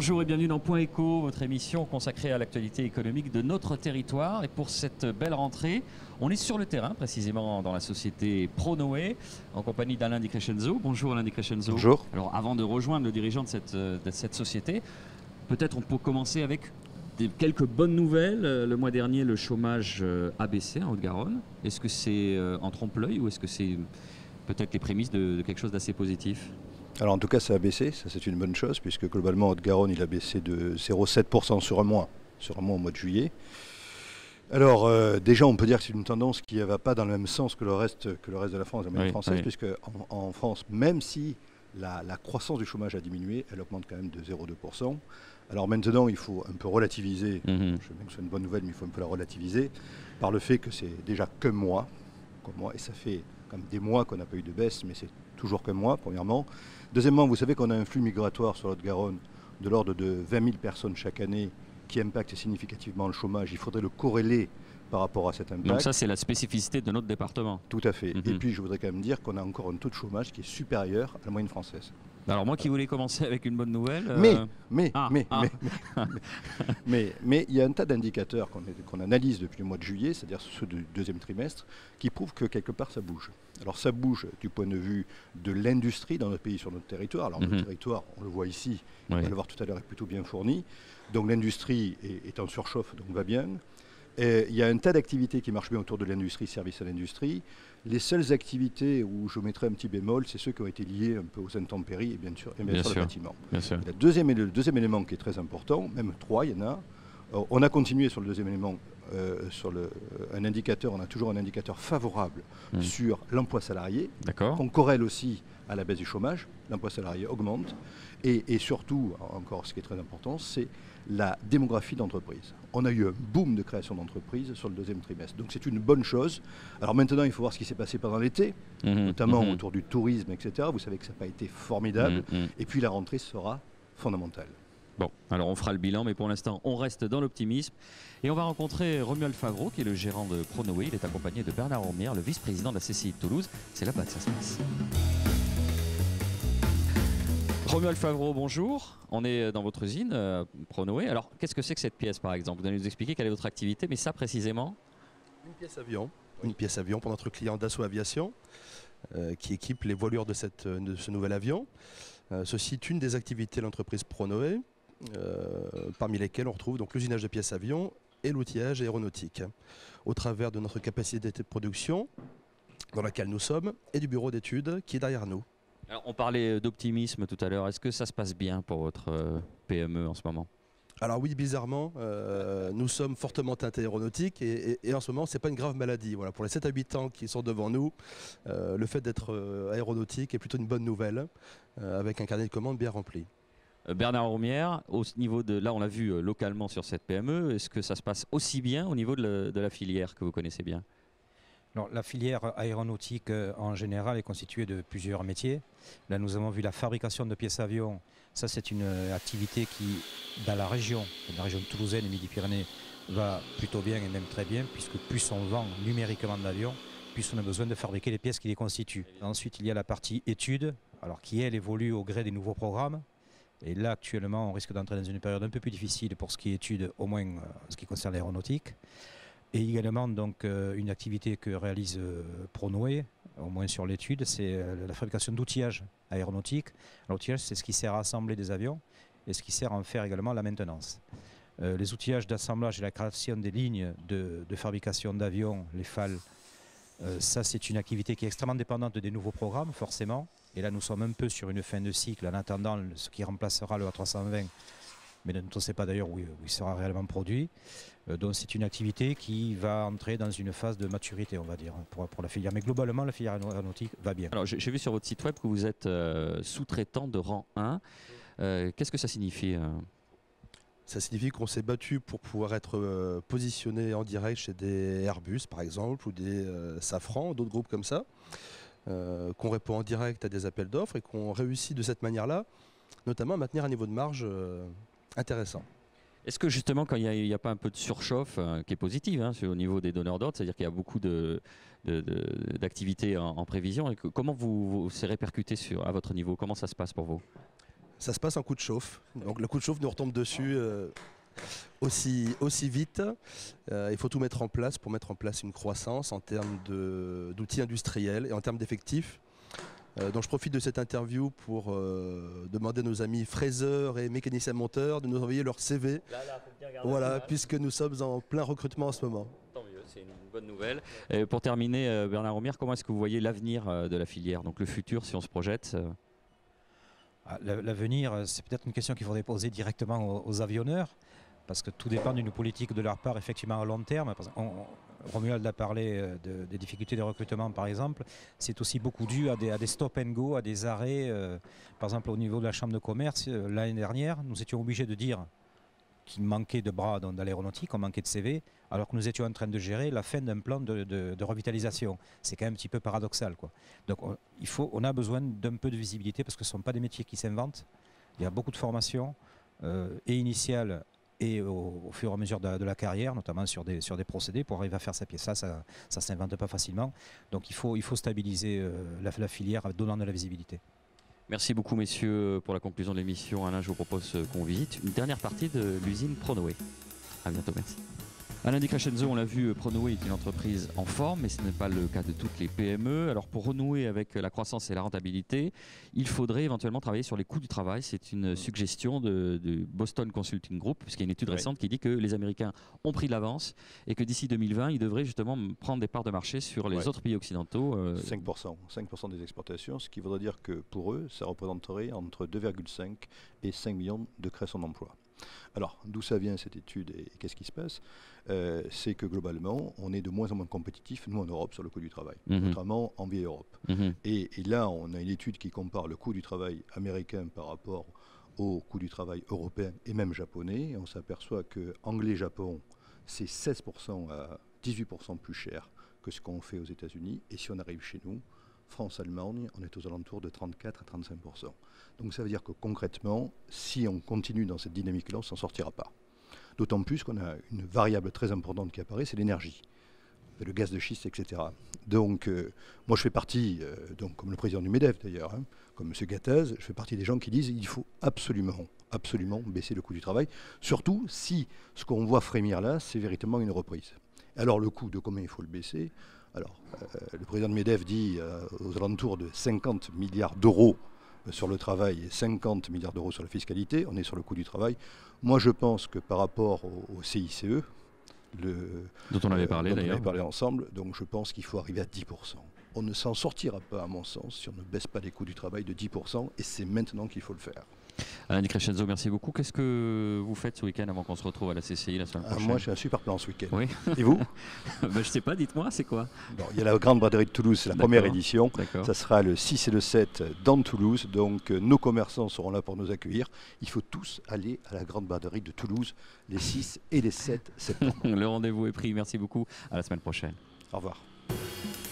Bonjour et bienvenue dans Point Éco, votre émission consacrée à l'actualité économique de notre territoire. Et pour cette belle rentrée, on est sur le terrain, précisément dans la société ProNoé, en compagnie d'Alain Di Crescenzo. Bonjour Alain Di Crescenzo. Bonjour. Alors avant de rejoindre le dirigeant de cette société, peut-être on peut commencer avec quelques bonnes nouvelles. Le mois dernier, le chômage a baissé en Haute-Garonne. Est-ce que c'est en trompe-l'œil ou est-ce que c'est peut-être les prémices de quelque chose d'assez positif ? Alors en tout cas ça a baissé, ça c'est une bonne chose puisque globalement Haute-Garonne il a baissé de 0,7% sur un mois au mois de juillet. Alors déjà on peut dire que c'est une tendance qui ne va pas dans le même sens que le reste de la France, la moyenne française, puisque en France, même si la croissance du chômage a diminué, elle augmente quand même de 0,2%. Alors maintenant il faut un peu relativiser, je sais bien que c'est une bonne nouvelle mais il faut un peu la relativiser, par le fait que c'est déjà qu'un mois, et ça fait quand même des mois qu'on n'a pas eu de baisse, mais c'est toujours qu'un mois, premièrement. Deuxièmement, vous savez qu'on a un flux migratoire sur l'Haute-Garonne de l'ordre de 20 000 personnes chaque année qui impacte significativement le chômage. Il faudrait le corréler par rapport à cet impact. Donc ça, c'est la spécificité de notre département. Tout à fait. Et puis, je voudrais quand même dire qu'on a encore un taux de chômage qui est supérieur à la moyenne française. Alors moi qui voulais commencer avec une bonne nouvelle... Mais il y a un tas d'indicateurs qu'on analyse depuis le mois de juillet, c'est-à-dire ceux du deuxième trimestre, qui prouvent que quelque part ça bouge. Alors ça bouge du point de vue de l'industrie dans notre pays, sur notre territoire. Alors notre territoire, on le voit ici, on va le voir tout à l'heure, est plutôt bien fourni. Donc l'industrie est en surchauffe, donc va bien. Il y a un tas d'activités qui marchent bien autour de l'industrie, services à l'industrie. Les seules activités où je mettrais un petit bémol, c'est ceux qui ont été liés un peu aux intempéries et bien sûr le bâtiment. Le deuxième élément qui est très important, même trois, il y en a. On a continué sur le deuxième élément, un indicateur, on a toujours un indicateur favorable sur l'emploi salarié, qu'on corrèle aussi à la baisse du chômage. L'emploi salarié augmente. Et surtout, encore ce qui est très important, c'est la démographie d'entreprise. On a eu un boom de création d'entreprises sur le deuxième trimestre. Donc c'est une bonne chose. Alors maintenant, il faut voir ce qui s'est passé pendant l'été, notamment autour du tourisme, etc. Vous savez que ça n'a pas été formidable. Et puis la rentrée sera fondamentale. Bon, alors on fera le bilan, mais pour l'instant, on reste dans l'optimisme. Et on va rencontrer Romuald Favreau, qui est le gérant de ProNoé. Il est accompagné de Bernard Romière, le vice-président de la CCI de Toulouse. C'est là-bas que ça se passe. Romuald Favreau, bonjour. On est dans votre usine, ProNoé. Alors, qu'est-ce que c'est que cette pièce, par exemple? Vous allez nous expliquer quelle est votre activité, mais ça précisément? Une pièce avion. Une pièce avion pour notre client Dassault Aviation, qui équipe les voilures de ce nouvel avion. Ceci est une des activités de l'entreprise ProNoé, parmi lesquelles on retrouve donc l'usinage de pièces avions et l'outillage aéronautique, au travers de notre capacité de production, dans laquelle nous sommes, et du bureau d'études qui est derrière nous. Alors, on parlait d'optimisme tout à l'heure. Est-ce que ça se passe bien pour votre PME en ce moment? Alors oui, bizarrement, nous sommes fortement teintés aéronautique et en ce moment, ce n'est pas une grave maladie. Voilà, pour les 7 habitants qui sont devant nous, le fait d'être aéronautique est plutôt une bonne nouvelle, avec un carnet de commandes bien rempli. Bernard Romière, au niveau de, là on l'a vu localement sur cette PME, est-ce que ça se passe aussi bien au niveau de la filière que vous connaissez bien? Alors, la filière aéronautique en général est constituée de plusieurs métiers. Là, nous avons vu la fabrication de pièces avions. Ça, c'est une activité qui, dans la région toulousaine et Midi-Pyrénées, va plutôt bien et même très bien, puisque plus on vend numériquement d'avions, plus on a besoin de fabriquer les pièces qui les constituent. Ensuite, il y a la partie études, alors qui, elle, évolue au gré des nouveaux programmes. Et là, actuellement, on risque d'entrer dans une période un peu plus difficile pour ce qui est études, au moins en ce qui concerne l'aéronautique. Et également donc, une activité que réalise ProNoé, au moins sur l'étude, c'est la fabrication d'outillage aéronautique. L'outillage, c'est ce qui sert à assembler des avions et ce qui sert à en faire également la maintenance. Les outillages d'assemblage et la création des lignes de fabrication d'avions, les FAL, ça c'est une activité qui est extrêmement dépendante des nouveaux programmes, forcément. Et là, nous sommes un peu sur une fin de cycle en attendant ce qui remplacera le A320. Mais on ne sait pas d'ailleurs où il sera réellement produit. Donc c'est une activité qui va entrer dans une phase de maturité, on va dire, pour la filière. Mais globalement, la filière aéronautique va bien. Alors j'ai vu sur votre site web que vous êtes sous-traitant de rang 1. Qu'est-ce que ça signifie Ça signifie qu'on s'est battu pour pouvoir être positionné en direct chez des Airbus, par exemple, ou des Safran, d'autres groupes comme ça, qu'on répond en direct à des appels d'offres et qu'on réussit de cette manière-là, notamment à maintenir un niveau de marge intéressant. Est-ce que justement, quand il n'y a pas un peu de surchauffe, qui est positive au niveau des donneurs d'ordre, c'est-à-dire qu'il y a beaucoup d'activités en prévision, et comment c'est répercuté à votre niveau? Comment ça se passe pour vous? Ça se passe en coup de chauffe. Donc le coup de chauffe nous retombe dessus aussi vite. Il faut tout mettre en place pour mettre en place une croissance en termes d'outils industriels et en termes d'effectifs. Donc je profite de cette interview pour demander à nos amis fraiseurs et mécaniciens monteurs de nous envoyer leur CV. Là, faut bien regarder. Voilà, puisque nous sommes en plein recrutement en ce moment. Tant mieux, c'est une bonne nouvelle. Et pour terminer, Bernard Romière, comment est-ce que vous voyez l'avenir de la filière, donc le futur si on se projette L'avenir, c'est peut-être une question qu'il faudrait poser directement aux avionneurs, parce que tout dépend d'une politique de leur part, effectivement, à long terme. Romuald a parlé des difficultés de recrutement, par exemple. C'est aussi beaucoup dû à des stop and go, à des arrêts. Par exemple, au niveau de la Chambre de commerce, l'année dernière, nous étions obligés de dire qu'il manquait de bras dans l'aéronautique, on manquait de CV, alors que nous étions en train de gérer la fin d'un plan de revitalisation. C'est quand même un petit peu paradoxal, quoi. Donc on a besoin d'un peu de visibilité, parce que ce ne sont pas des métiers qui s'inventent. Il y a beaucoup de formations, et initiales et au fur et à mesure de la carrière, notamment sur des procédés, pour arriver à faire sa pièce. Ça ne s'invente pas facilement. Donc il faut stabiliser la filière, donnant de la visibilité. Merci beaucoup messieurs pour la conclusion de l'émission. Alain, je vous propose qu'on visite une dernière partie de l'usine Pronoway. À bientôt, merci. Alain Di Crescenzo, on l'a vu, Pronoway est une entreprise en forme, mais ce n'est pas le cas de toutes les PME. Alors pour renouer avec la croissance et la rentabilité, il faudrait éventuellement travailler sur les coûts du travail. C'est une suggestion du Boston Consulting Group, puisqu'il y a une étude récente qui dit que les Américains ont pris de l'avance et que d'ici 2020, ils devraient justement prendre des parts de marché sur les autres pays occidentaux. 5% des exportations, ce qui voudrait dire que pour eux, ça représenterait entre 2,5 et 5 millions de créations d'emplois. Alors, d'où ça vient cette étude et qu'est-ce qui se passe? C'est que globalement, on est de moins en moins compétitifs, nous en Europe, sur le coût du travail, notamment en vieille Europe. Et là, on a une étude qui compare le coût du travail américain par rapport au coût du travail européen et même japonais. Et on s'aperçoit que anglais-Japon, c'est 16% à 18% plus cher que ce qu'on fait aux États-Unis. Et si on arrive chez nous, France-Allemagne, on est aux alentours de 34 à 35%. Donc ça veut dire que concrètement, si on continue dans cette dynamique-là, on ne s'en sortira pas. D'autant plus qu'on a une variable très importante qui apparaît, c'est l'énergie, le gaz de schiste, etc. Donc moi je fais partie, donc, comme le président du MEDEF d'ailleurs, comme M. Gattaz, je fais partie des gens qui disent qu'il faut absolument baisser le coût du travail, surtout si ce qu'on voit frémir là, c'est véritablement une reprise. Alors le coût, de combien il faut le baisser? Alors, le président de MEDEF dit aux alentours de 50 milliards d'euros sur le travail et 50 milliards d'euros sur la fiscalité. On est sur le coût du travail. Moi, je pense que par rapport au CICE, dont on avait parlé d'ailleurs, ensemble, donc je pense qu'il faut arriver à 10%. On ne s'en sortira pas, à mon sens, si on ne baisse pas les coûts du travail de 10%, et c'est maintenant qu'il faut le faire. Alain Di Crescenzo, merci beaucoup. Qu'est-ce que vous faites ce week-end avant qu'on se retrouve à la CCI la semaine prochaine? Moi, j'ai un super plan ce week-end. Oui. Et vous? Je ne sais pas, dites-moi, c'est quoi? Il y a la Grande Braderie de Toulouse, c'est la première édition. Ça sera le 6 et le 7 dans Toulouse. Donc nos commerçants seront là pour nous accueillir. Il faut tous aller à la Grande Braderie de Toulouse les 6 et les 7 septembre. Le rendez-vous est pris. Merci beaucoup. À la semaine prochaine. Au revoir.